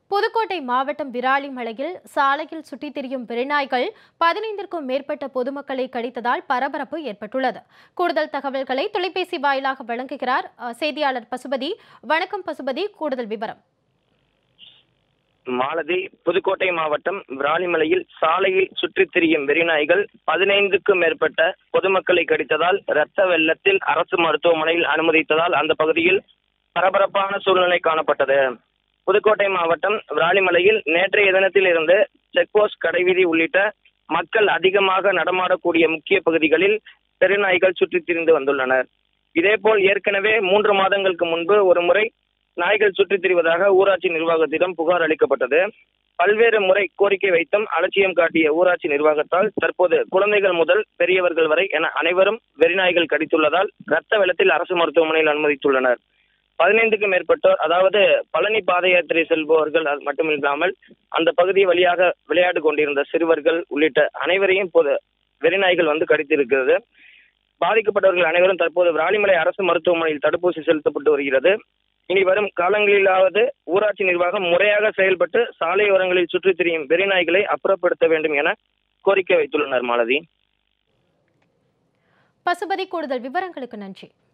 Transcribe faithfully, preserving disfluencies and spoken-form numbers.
புதுக்கோட்டை மாவட்டம் விராலிமலையில் சாலையில் சுற்றித் திரியும் வெறிநாய்கள் பதினைந்திற்கும் மேற்பட்ட பொதுமக்களை கடித்ததால் பரபரப்பு ஏற்பட்டுள்ளது. கூடுதல் தகவல்களை தொலைபேசி வாயிலாக வழங்குகிறார் செய்தியாளர் பசுபதி. வணக்கம் பசுபதி, கூடுதல் விவரம். மாலதி, புதுக்கோட்டை மாவட்டம் விராலிமலையில் சாலையில் சுற்றித் திரியும் வெறிநாய்கள் பதினைந்துக்கும் மேற்பட்ட பொதுமக்களை கடித்ததால் இரத்த வெள்ளத்தில் அரசு மருத்துவமனையில் அனுமதித்ததால் அந்த பகுதியில் பரபரப்பான சூழ்நிலை காணப்பட்டது. புதுக்கோட்டை மாவட்டம் விராலிமலையில் நேற்றைய தினத்தில் இருந்து செக்போஸ்ட், கடைவீதி உள்ளிட்ட மக்கள் அதிகமாக நடமாடக்கூடிய முக்கிய பகுதிகளில் தெருநாய்கள் சுற்றித் திரிந்து வந்துள்ளனர். இதேபோல் ஏற்கனவே மூன்று மாதங்களுக்கு முன்பு ஒரு முறை நாய்கள் சுற்றித் திரிவதாக ஊராட்சி நிர்வாகத்திடம் புகார் அளிக்கப்பட்டது. பல்வேறு முறை கோரிக்கை வைத்தும் அலட்சியம் காட்டிய ஊராட்சி நிர்வாகத்தால் தற்போது குழந்தைகள் முதல் பெரியவர்கள் வரை என அனைவரும் வெறிநாய்கள் கடித்துள்ளதால் இரத்த வெள்ளத்தில் அரசு மருத்துவமனையில் அனுமதித்துள்ளனர். பதினைந்துக்கும் மேற்பட்டோர், அதாவது பழனி பாத யாத்திரை செல்பவர்கள் மட்டுமில்லாமல் அந்த பகுதி வழியாக விளையாடு கொண்டிருந்த சிறுவர்கள் உள்ளிட்ட அனைவரையும் பொது வெறிநாய்கள் வந்து கடித்திருக்கிறது. பாதிக்கப்பட்டவர்கள் அனைவரும் தற்போது விராலிமலை அரசு மருத்துவமனையில் தடுப்பூசி செலுத்தப்பட்டு வருகிறது. இனி வரும் காலங்களிலாவது ஊராட்சி நிர்வாகம் முறையாக செயல்பட்டு சாலையோரங்களில் சுற்றித் திரியும் வெறிநாய்களை அப்புறப்படுத்த வேண்டும் என கோரிக்கை வைத்துள்ளனர். மாலதி, பசுபதி, கூடுதல் விவரங்களுக்கு நன்றி.